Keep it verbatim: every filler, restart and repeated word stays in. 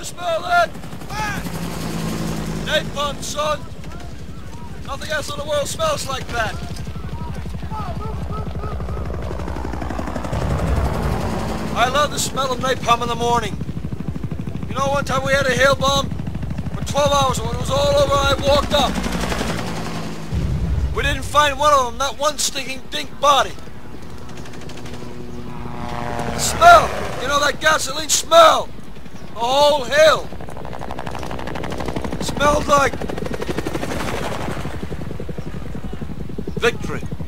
ever smell that? Napalm, son. Nothing else in the world smells like that. I love the smell of napalm in the morning. You know, one time we had a hail bomb for twelve hours, and when it was all over, I walked up. We didn't find one of them, not one stinking dink body. The smell, you know, that gasoline smell. The whole hill. It smelled like victory.